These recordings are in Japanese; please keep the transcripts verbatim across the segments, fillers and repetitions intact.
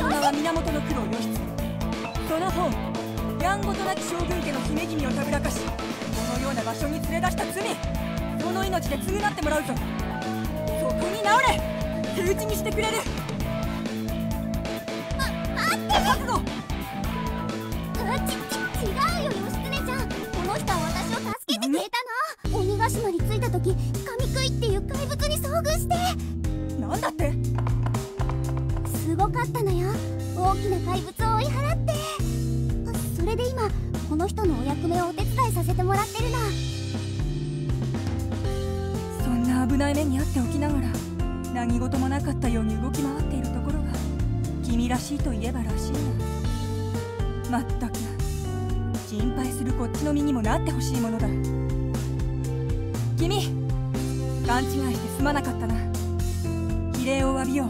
の名は源九郎義経。その方やんごとなき将軍家の姫君をたぶらかし、このような場所に連れ出した罪、その命で償ってもらうぞ。そこに直れ、手打ちにしてくれる。 ま、待って。 覚悟。 ち、ち、違うよ義経ちゃん。この人は私を助けてくれたの。鬼ヶ島に着いた時、神食いっていう怪物に遭遇して。 なんだって？ すごかったのよ、大きな怪物を追い払って。それで今この人のお役目をお手伝いさせてもらってるの。 そんな危ない目に遭っておきながら何事もなかったように動き回っているところが君らしいといえばらしいな。まったく心配するこっちの身にもなってほしいものだ。君、勘違いしてすまなかったな。非礼を詫びよう。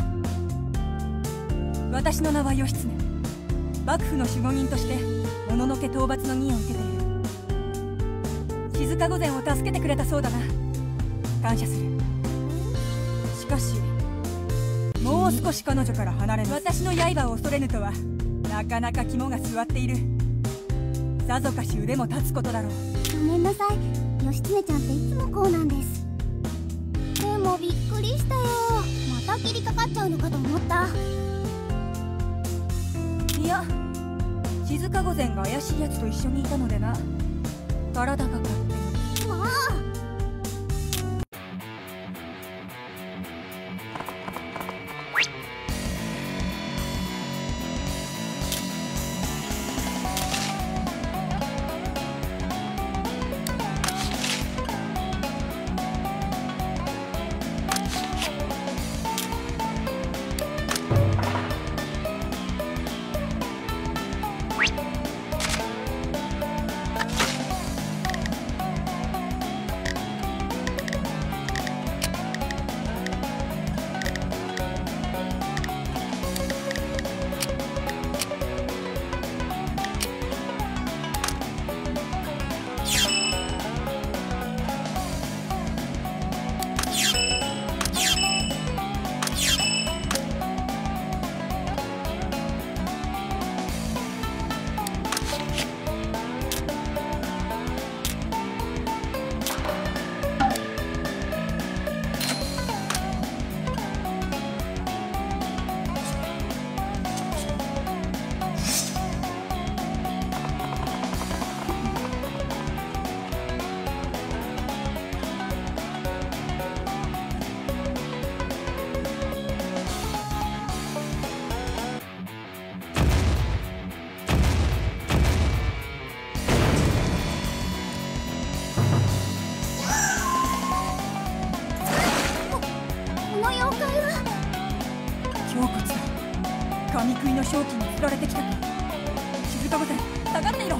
私の名は義経。幕府の守護人としてもののけ討伐の任を受けている。静御前を助けてくれたそうだな。感謝する。しかしもう少し彼女から離れます。私の刃を恐れぬとはなかなか肝が据わっている。さぞかし腕も立つことだろう。 ごめんなさい、義経ちゃんっていつもこうなんです。でもびっくりしたよ。また切りかかっちゃうのかと思った。 いや、静御前が怪しいやつと一緒にいたのでな。体が勝手に。 もう神食いの正気に釣られてきたか。静御前、下がっていろ。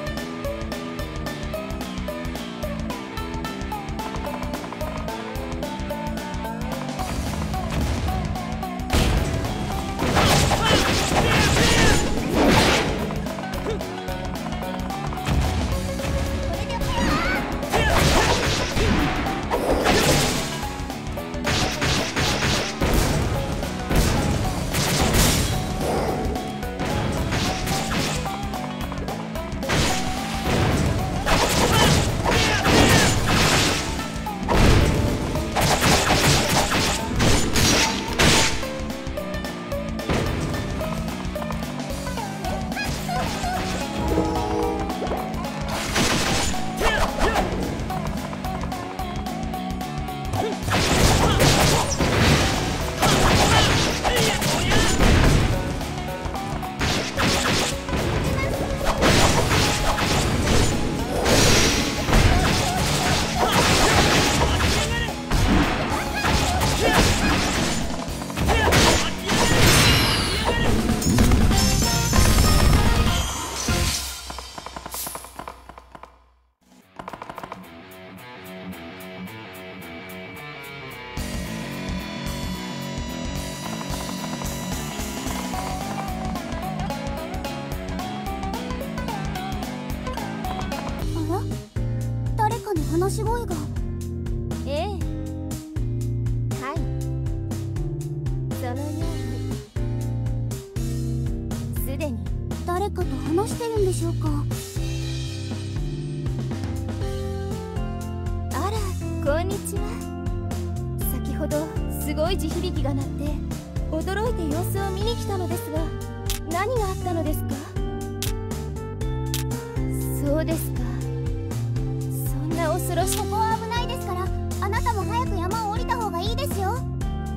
話し声が。 ええ、はい、そのように。 すでに誰かと話してるんでしょうか。あら、こんにちは。先ほどすごい地響きが鳴って驚いて様子を見に来たのですが、何があったのですか？そうですか。そんな恐ろしい。ここは危ないですから、あなたも早く山を降りた方がいいですよ。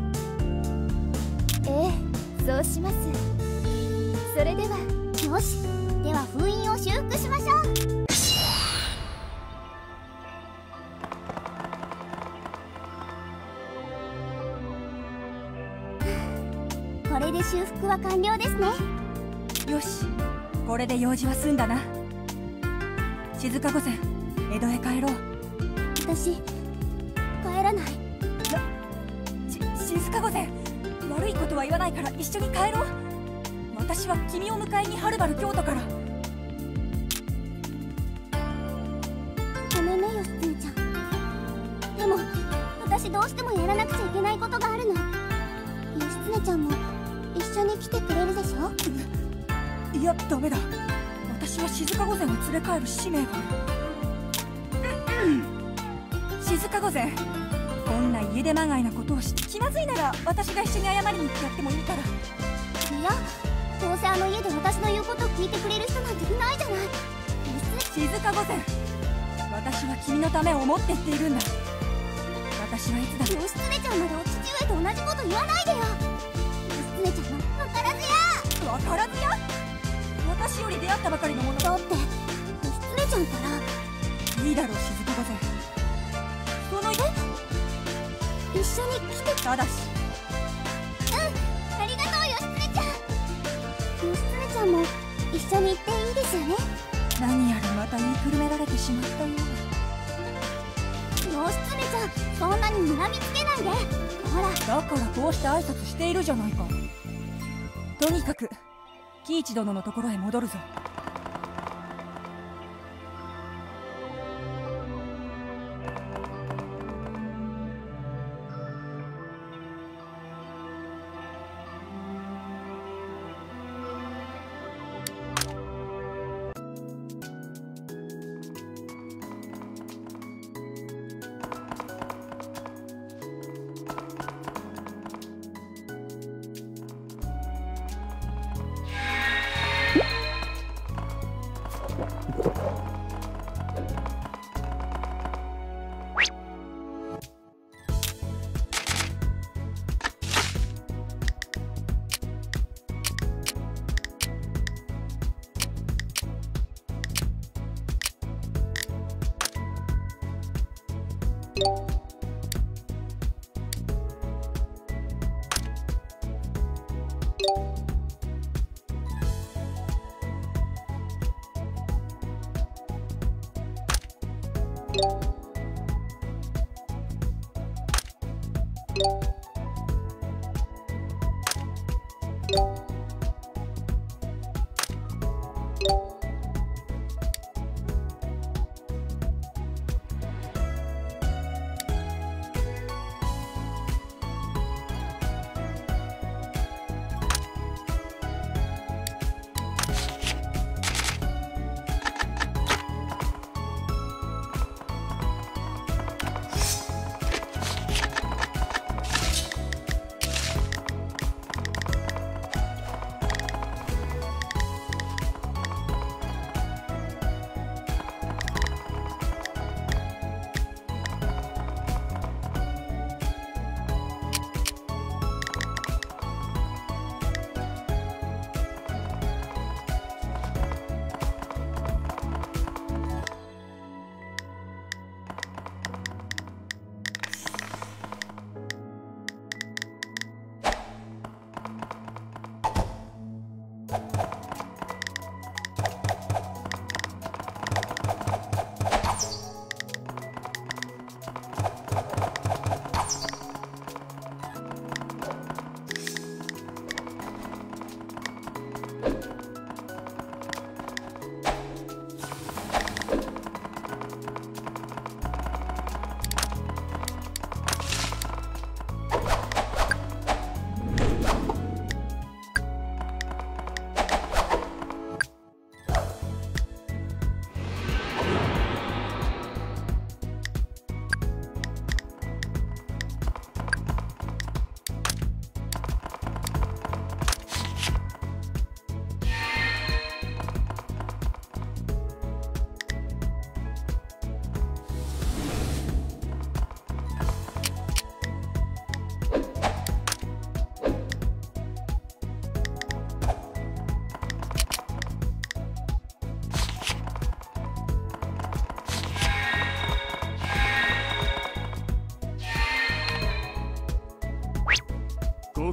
ええ、そうします。それでは。よし、では封印を修復しましょう。これで修復は完了ですね。 よし、これで用事は済んだな。静御前、江戸へ帰ろう。 私帰らない。 し静御前、悪いことは言わないから一緒に帰ろう。私は君を迎えにはるばる京都から。 ごめんね、義経ちゃん。でも私どうしてもやらなくちゃいけないことがあるの。義経ちゃんも一緒に来てくれるでしょ。 いや、ダメだ。私は静御前を連れ帰る使命がある。静御前、こんな家出まがいなことをして気まずいなら私が一緒に謝りに行ってやってもいいから。 いや、どうせあの家で私の言うことを聞いてくれる人なんていないじゃない。 静御前、私は君のためを思って言っているんだ。私はいつだって義経ちゃんまでお父上と同じこと言わないでよ。義経ちゃんの分からずや。 分からずや。私より出会ったばかりのものだって義経ちゃんから。 いいだろう、静御前。その一緒に来て。 ただし。 うん、ありがとう、義経ちゃん。義経ちゃんも一緒に行っていいですよね。 何やらまた言いくるめられてしまったようだ。 義経ちゃん、そんなに睨みつけないで。ほら、 だからこうして挨拶しているじゃないか。とにかく喜一殿のところへ戻るぞ。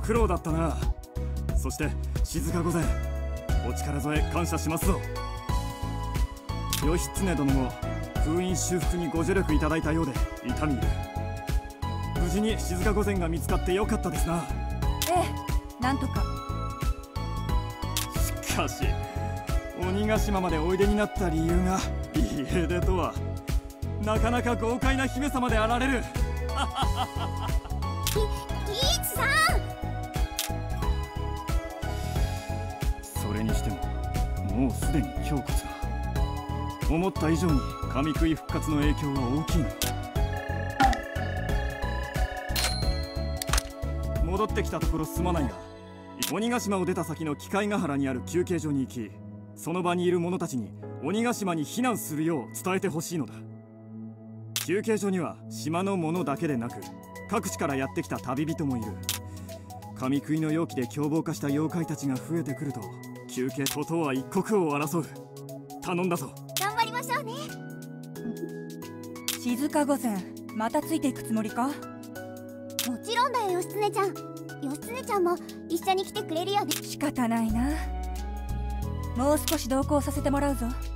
苦労だったな。そして静御前、お力添え感謝しますぞ。義経殿も封印修復にご助力いただいたようで痛み入る。無事に静御前が見つかってよかったですな。 ええ、なんとか。 しかし鬼ヶ島までおいでになった理由が家出とは、なかなか豪快な姫様であられる。 ギギーチさん。 それにしてももうすでに胸骨が、思った以上に神食い復活の影響は大きいな。戻ってきたところすまないが、鬼ヶ島を出た先の機械ヶ原にある休憩所に行き、その場にいる者たちに鬼ヶ島に避難するよう伝えてほしいのだ。休憩所には島の者だけでなく、各地からやってきた旅人もいる。神食いの容器で凶暴化した妖怪たちが増えてくると、休憩ととは一刻を争う。頼んだぞ。 頑張りましょうね。 静御前、またついていくつもりか？ もちろんだよ、義経ちゃん。義経ちゃんも一緒に来てくれるよね。 仕方ないな。もう少し同行させてもらうぞ。